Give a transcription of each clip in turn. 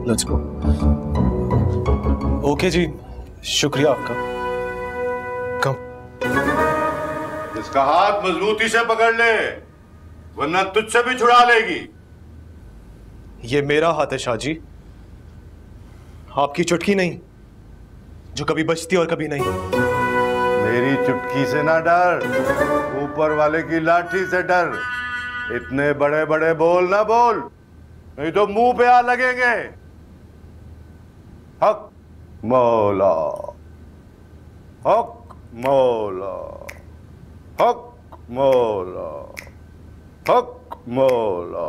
Let's go. Okay जी, शुक्रिया आपका। कम। इसका हाथ मजबूती से पकड़ ले, वरना तुझसे भी छुड़ा लेगी। ये मेरा हाथ है शाहजी, आपकी चुटकी नहीं, जो कभी बचती और कभी नहीं। मेरी चुटकी से ना डर, ऊपर वाले की लाठी से डर। इतने बड़े बड़े बोल ना बोल, नहीं तो मुंह पे आ लगेंगे। हक मौला, हक मौला, हक मौला, हक मौला।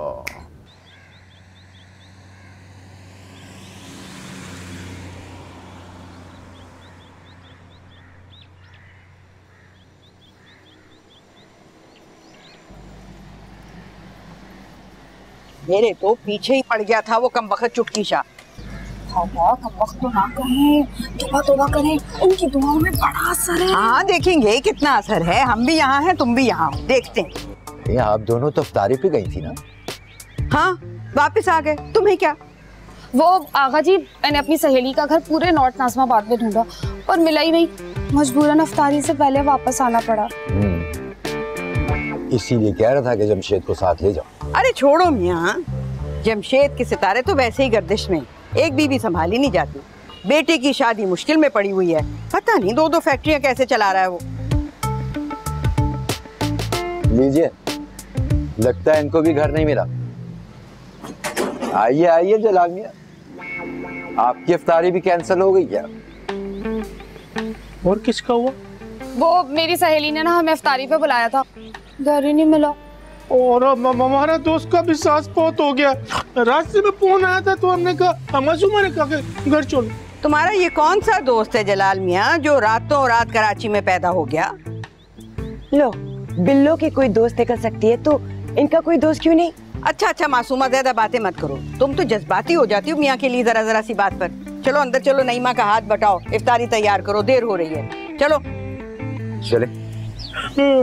मेरे तो पीछे ही पड़ गया था वो कमबख्त चुटकी शाह। कमबख्त तो ना कहें, तौबा तौबा करें, उनकी दुआओं में बड़ा असर है। हाँ देखेंगे कितना असर है। हम भी यहाँ हैं, तुम भी यहाँ हो, देखते हैं। ये आप दोनों तो इफ्तारी पे गई थी ना? हाँ वापस आ गए, तुम्हें क्या? वो आगा जी, मैंने अपनी सहेली का घर पूरे नॉर्थ नाज़िमाबाद में ढूंढा पर मिला ही नहीं। मजबूरन इफ्तारी से पहले वापस आना पड़ा। इसीलिए कह रहा था कि जमशेद को साथ ले जाओ। अरे छोड़ो मियाँ, जमशेद के सितारे तो वैसे ही गर्दिश में, एक बीवी संभाली नहीं जाती। बेटे की शादी मुश्किल में पड़ी हुई है, पता नहीं दो दो फैक्ट्रियां कैसे चला रहा है वो। लीजिए, लगता है इनको भी घर नहीं मिला। आइए आइए जलाल मियां, आपकी इफ्तारी भी कैंसिल हो गई क्या? और किसका हुआ? वो मेरी सहेली ने ना हमें इफ्तारी पे बुलाया था, घर ही नहीं मिला। और हमारा दोस्त का भी सांस बहुत हो गया। रास्ते में फोन आया था तो हमने कहा, मासूमा ने कहा कि घर चलो। तुम्हारा ये कौन सा दोस्त है जलाल मियाँ जो रातों रात कराची में पैदा हो गया? लो, बिल्लो की कोई दोस्त कर सकती है तो इनका कोई दोस्त क्यों नहीं? अच्छा अच्छा मासूमा, ज्यादा बातें मत करो, तुम तो जज्बाती हो जाती हो मियाँ के लिए जरा जरा सी बात पर। चलो अंदर चलो, नईमा का हाथ बटाओ, इफ्तारी तैयार करो, देर हो रही है। चलो चले।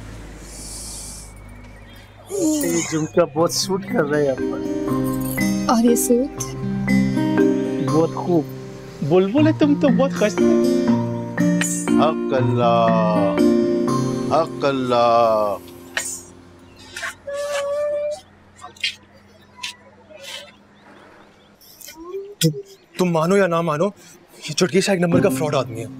ये झुमका बहुत सूट कर रहा है आपको। और ये सूट बहुत खूब। बुलबुल है तुम तो बहुत खस्ते। हक अल्लाह, हक अल्लाह। तुम मानो या ना मानो, ये चुटकी शाह एक नंबर का फ्रॉड आदमी है।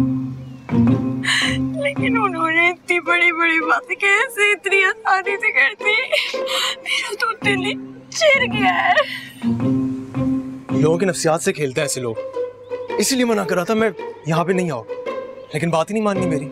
लेकिन उन्होंने इतनी बड़ी बड़ी बातें कैसे इतनी आसानी से कर दी? मेरा तो दिल ही चिर गया है। लोगों की नफ्सियात से खेलते हैं ऐसे लोग, इसीलिए मना कर रहा था मैं यहाँ पे नहीं आओ, लेकिन बात ही नहीं माननी मेरी।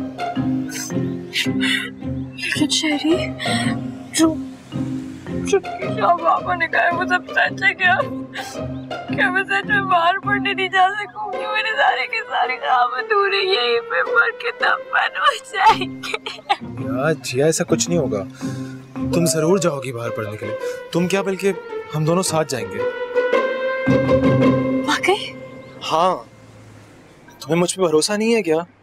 लेकिन शेरी, जो चुटकी शाह पापा ने कहा वो सब सच है क्या? क्या मैं सच में बाहर पढ़ने नहीं जा सकूंगी? मेरे सारे के सारे काम अधूरे यहीं पे पढ़ के दफन हो जाएंगे। यार जिया, ऐसा कुछ नहीं होगा, तुम जरूर जाओगी बाहर पढ़ने के लिए। तुम क्या, बल्कि हम दोनों साथ जाएंगे। वाकई? हाँ, तुम्हें मुझ पे भरोसा नहीं है क्या?